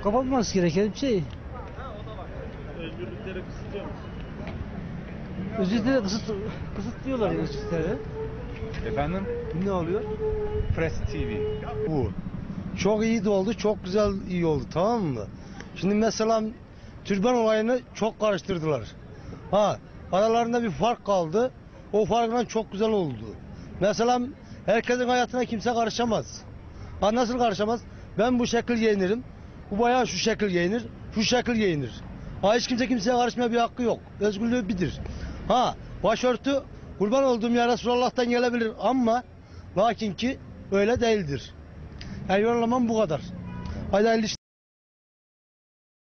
Kapatması gereken bir şey. Özgürlükleri kısıtlıyor musun? Özgürlükleri kısıtlıyorlar ya özgürlükleri. Efendim? Ne oluyor? Press TV. Bu. Çok iyi de oldu, çok güzel iyi oldu, tamam mı? Şimdi mesela türban olayını çok karıştırdılar. Aralarında bir fark kaldı. O farkla çok güzel oldu. Mesela herkesin hayatına kimse karışamaz. Nasıl karışamaz? Ben bu şekil giyinirim. Bu bayağı şu şekil giyinir, şu şekil giyinir. Hiç kimse kimseye karışmaya bir hakkı yok. Özgürlüğü bilir. Başörtü kurban olduğum ya Resulullah'tan gelebilir ama lakin ki öyle değildir. Yani yorumlamam bu kadar. Haydi hayırlı işler.